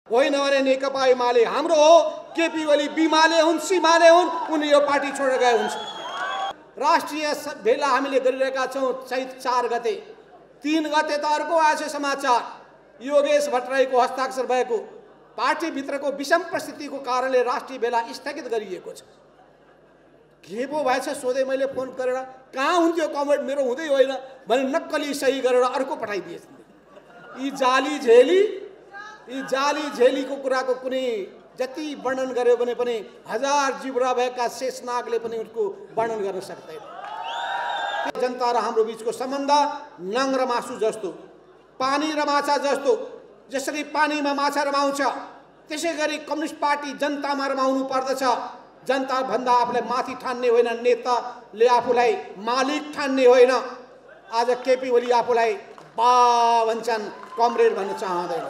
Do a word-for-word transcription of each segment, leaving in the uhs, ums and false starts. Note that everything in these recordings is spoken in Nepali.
होइन भने नेकपा एमाले हाम्रो हो, केपी ओली बिमाले हुन् सीमाले हुन्, उनी यो पार्टी छोडेर गए हुन्छ। राष्ट्रिय भेला हामीले गरिरहेका छौँ चैत चार गते, तीन गते त अर्को आएछ समाचार, योगेश भट्टराईको हस्ताक्षर भएको पार्टीभित्रको विषम परिस्थितिको कारणले राष्ट्रिय भेला स्थगित गरिएको छ। के पो भएछ सोधे मैले फोन गरेर, कहाँ हुन्थ्यो कमेन्ट मेरो हुँदै होइन भने नक्कली सही गरेर अर्को पठाइदिएछ। यी जाली झेली यी जाली झेलीको कुराको कुनै जति वर्णन गर्यो भने पनि हजार जिब्रा भएका शेषनागले पनि उसको वर्णन गर्न सक्दैन। जनता र हाम्रो बीचको सम्बन्ध नङ र मासु जस्तो, पानी र माछा जस्तो। जसरी पानीमा माछा रमाउँछ त्यसै गरी कम्युनिस्ट पार्टी जनतामा रमाउनु पर्दछ। जनता भन्दा आफूलाई माथि ठान्ने होइन, नेताले आफूलाई मालिक ठान्ने होइन। आज केपी ओली आफूलाई बा भन्छन्, कमरेड भन्न चाहँदैन।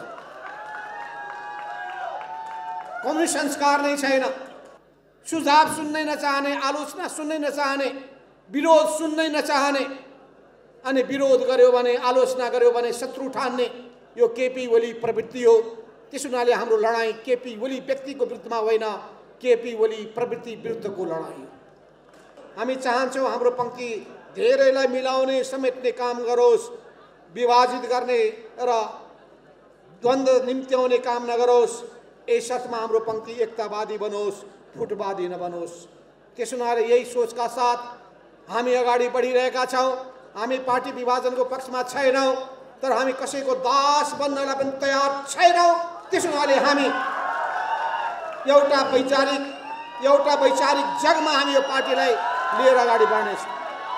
कम्युनिस्ट संस्कार नै छैन। सुझाव सुन्नै नचाहने, आलोचना सुन्नै नचाहने, विरोध सुन्नै नचाहने, अनि विरोध गर्यो भने आलोचना गर्यो भने शत्रु ठान्ने यो केपी ओली प्रवृत्ति हो। त्यस हुनाले हाम्रो लडाईँ केपी ओली व्यक्तिको विरुद्धमा होइन, केपी ओली प्रवृत्ति विरुद्धको लडाईँ हो। हामी चाहन्छौँ हाम्रो पंक्ति धेरैलाई मिलाउने समेट्ने काम गरोस्, विभाजित गर्ने र द्वन्द्व निम्त्याउने काम नगरोस्। यस अर्थमा हाम्रो पंक्ति एकतावादी बनोस्, फुटवादी नबनोस्। त्यस हुनाले यही सोचका साथ हामी अगाडि बढिरहेका छौँ। हामी पार्टी विभाजनको पक्षमा छैनौँ, तर हामी कसैको दास बन्नलाई पनि तयार छैनौँ। त्यस हुनाले हामी एउटा वैचारिक एउटा वैचारिक जगमा हामी यो पार्टीलाई लिएर अगाडि बढ्नेछौँ।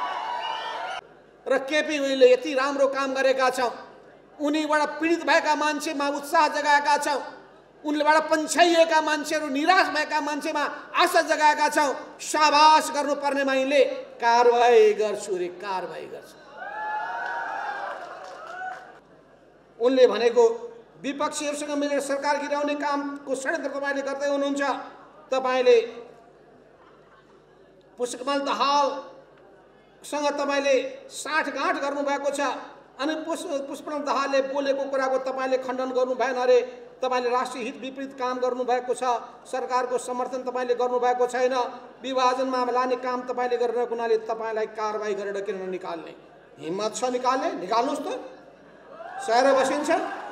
र केपी ओलीले यति राम्रो काम गरेका छौँ, उनीबाट पीडित भएका मान्छेमा उत्साह जगाएका छौँ, उनलेबाट पन्छाइएका मान्छेहरू निराश भएका मान्छेमा आशा जगाएका छौँ। शाबास गर्नुपर्नेमा यिनले कारबाही गर्छु रे कारबाही गर्छु। उनले भनेको विपक्षीहरूसँग मिलेर सरकार गिराउने कामको षड्यन्त्र तपाईँले गर्दै हुनुहुन्छ। तपाईँले पुष्पकमल दाहालसँग तपाईँले साँठगाँठ गर्नुभएको छ, अनि पुष्पकमल दाहालले बोलेको कुराको तपाईँले खण्डन गर्नु भएन अरे। तपाईँले राष्ट्रिय हित विपरीत काम गर्नुभएको छ, सरकारको समर्थन तपाईँले गर्नुभएको छैन। विभाजनमा लाने काम तपाईँले गरेर हुनाले तपाईँलाई कारबाही गरेर किन निकाल्ने हिम्मत छ? निकाल्ने निकाल्नुहोस् त, सहेर बसिन्छ।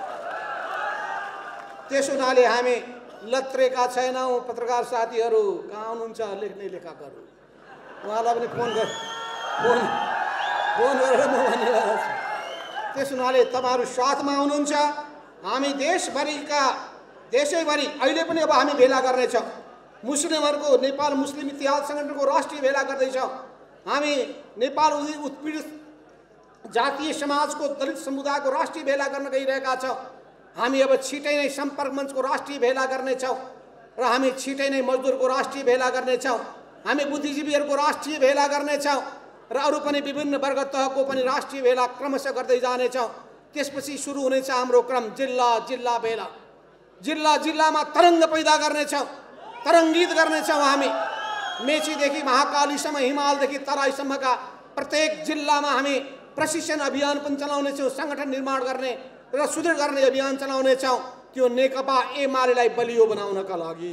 त्यस हुनाले हामी लत्रेका छैनौँ। पत्रकार साथीहरू कहाँ हुनुहुन्छ, लेख्ने लेखकहरू, उहाँलाई पनि फोन गर फोन फोन गरेर म भनिरहेको छु। त्यस हुनाले तपाईँहरू साथमा हुनुहुन्छ। हामी देशभरिका देशैभरि अहिले पनि अब हामी भेला गर्नेछौँ। मुस्लिमहरूको नेपाल मुस्लिम इतिहास सङ्गठनको राष्ट्रिय भेला गर्दैछौँ। हामी नेपाल उत्पीडित जातीय समाजको दलित समुदायको राष्ट्रिय भेला गर्न गइरहेका छौँ। हामी अब छिटै नै सम्पर्क मञ्चको राष्ट्रिय भेला गर्नेछौँ र हामी छिटै नै मजदुरको राष्ट्रिय भेला गर्नेछौँ। हामी बुद्धिजीवीहरूको राष्ट्रिय भेला गर्नेछौँ र अरू पनि विभिन्न वर्ग तहको पनि राष्ट्रिय भेला क्रमशः गर्दै जानेछौँ। त्यसपछि सुरु हुनेछ हाम्रो क्रम जिल्ला जिल्ला भेला। जिल्ला जिल्लामा तरङ्ग पैदा गर्नेछौँ, तरङ्गित गर्नेछौँ। हामी मेचीदेखि महाकालीसम्म, हिमालदेखि तराईसम्मका प्रत्येक जिल्लामा हामी प्रशिक्षण अभियान पनि चलाउनेछौँ, सङ्गठन निर्माण गर्ने र सुदृढ गर्ने अभियान चलाउनेछौँ। त्यो नेकपा एमालेलाई बलियो बनाउनका लागि।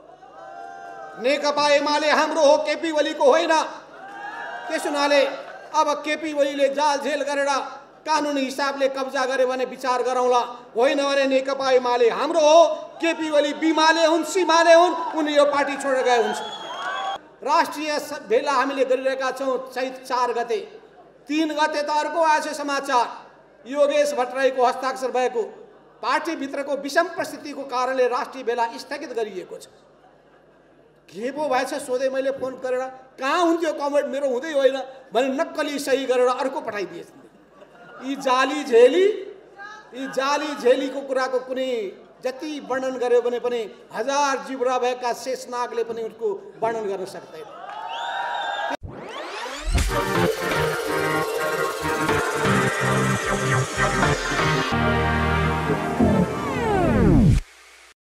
नेकपा एमाले हाम्रो हो, केपी ओलीको होइन। त्यस हुनाले अब केपी ओलीले जालझेल गरेर कानुनी हिसाबले कब्जा गर्यो भने विचार गरौँला। होइन भने नेकपा एमाले हाम्रो हो, केपी ओली बिमाले हुन् सीमाले हुन्, उनी यो पार्टी छोडेर गए हुन्छ। राष्ट्रिय भेला हामीले गरिरहेका छौँ चैत चार गते, तीन गते त अर्को आएछ समाचार, योगेश भट्टराईको हस्ताक्षर भएको पार्टीभित्रको विषम परिस्थितिको कारणले राष्ट्रिय भेला स्थगित गरिएको छ। के पो भएछ सोधे मैले फोन गरेर, कहाँ हुन्थ्यो कमेन्ट मेरो हुँदै होइन भने नक्कली सही गरेर अर्को पठाइदिएछ। यी जाली झेली यी जाली झेलीको कुराको कुनै जति वर्णन गर्यो भने पनि हजार जिब्रा भएका शेषनागले पनि उसको वर्णन गर्न सक्दैन। Thank you.